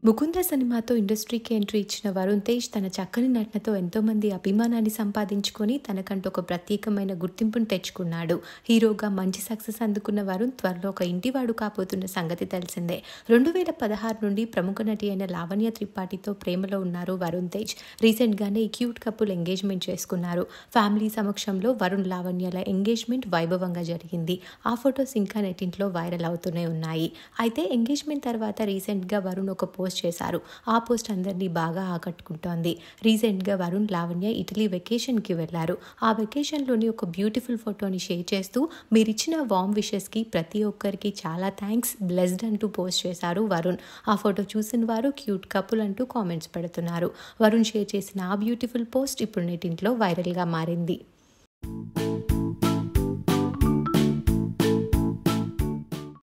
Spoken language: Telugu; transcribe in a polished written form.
ముకుంద సినిమాతో ఇండస్ట్రీకి ఎంట్రీ ఇచ్చిన వరుణ్ తేజ్ తన చక్కని నటనతో ఎంతోమంది అభిమానాన్ని సంపాదించుకొని తనకంటూ ఒక ప్రత్యేకమైన గుర్తింపును తెచ్చుకున్నాడు. హీరోగా మంచి సక్సెస్ అందుకున్న వరుణ్ త్వరలో ఒక ఇంటివాడు కాబోతున్న సంగతి తెలిసిందే. 2016 నుండి ప్రముఖ నటి అయిన లావణ్య త్రిపాఠితో ప్రేమలో ఉన్నారు వరుణ్ తేజ్. రీసెంట్గానే ఈ క్యూట్ కపుల్ ఎంగేజ్మెంట్ చేసుకున్నారు. ఫ్యామిలీ సమక్షంలో వరుణ్ లావణ్యల ఎంగేజ్మెంట్ వైభవంగా జరిగింది. ఆ ఫొటోస్ ఇంకా నెట్టింట్లో వైరల్ అవుతూనే ఉన్నాయి. అయితే ఎంగేజ్మెంట్ తర్వాత రీసెంట్గా వరుణ్ ఒక పోస్ట్ చేశారు. ఆ పోస్ట్ అందరినీ బాగా ఆకట్టుకుంటోంది. రీసెంట్గా వరుణ్ లావణ్య ఇటలీ వెకేషన్కి వెళ్లారు. ఆ వెకేషన్లోని ఒక బ్యూటిఫుల్ ఫోటోని షేర్ చేస్తూ మీరిచ్చిన వార్మ్ విషెస్కి ప్రతి ఒక్కరికి చాలా థ్యాంక్స్, బ్లెస్డ్ అంటూ పోస్ట్ చేశారు వరుణ్. ఆ ఫోటో చూసిన వారు క్యూట్ కపుల్ అంటూ కామెంట్స్ పెడుతున్నారు. వరుణ్ షేర్ చేసిన ఆ బ్యూటిఫుల్ పోస్ట్ ఇప్పుడు నెట్టింట్లో వైరల్గా మారింది.